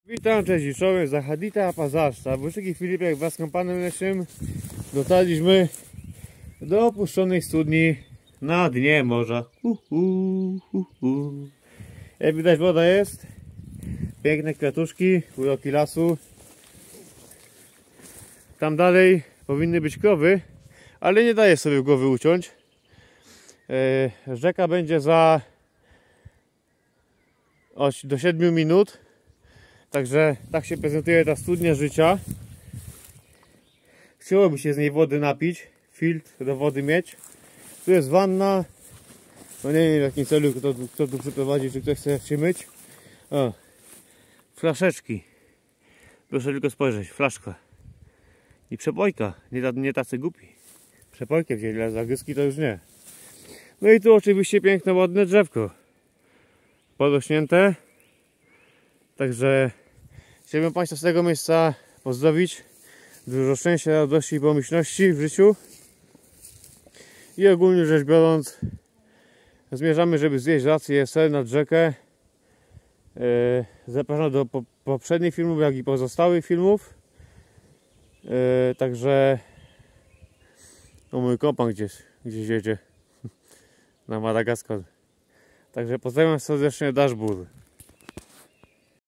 Witam, cześć, czołem, Zahadita Pazaszcza. W Wysokich Filipach wraz z kompanem naszym dotarliśmy do opuszczonej studni na dnie morza. Jak widać, woda jest, piękne kwiatuszki, uroki lasu. Tam dalej powinny być krowy, ale nie daje sobie głowy uciąć. Rzeka będzie za do 7 minut. Także tak się prezentuje ta studnia życia. Chciałoby się z niej wody napić, filtr do wody mieć. Tu jest wanna. No nie wiem w jakim celu kto tu przyprowadzi, czy ktoś chce się myć. O, flaszeczki. Proszę tylko spojrzeć, flaszka. I przepojka, nie tacy głupi. Przepojkę wzięli, ale zagryzki to już nie. No i tu oczywiście piękne, ładne drzewko. Porośnięte. Także chciałbym Państwa z tego miejsca pozdrowić. Dużo szczęścia, radości i pomyślności w życiu. I ogólnie rzecz biorąc, zmierzamy, żeby zjeść rację ser nad rzekę. Zapraszam do poprzednich filmów, jak i pozostałych filmów. Także o, mój kompan gdzieś jedzie na Madagaskar. Także pozdrawiam serdecznie, Dashboard.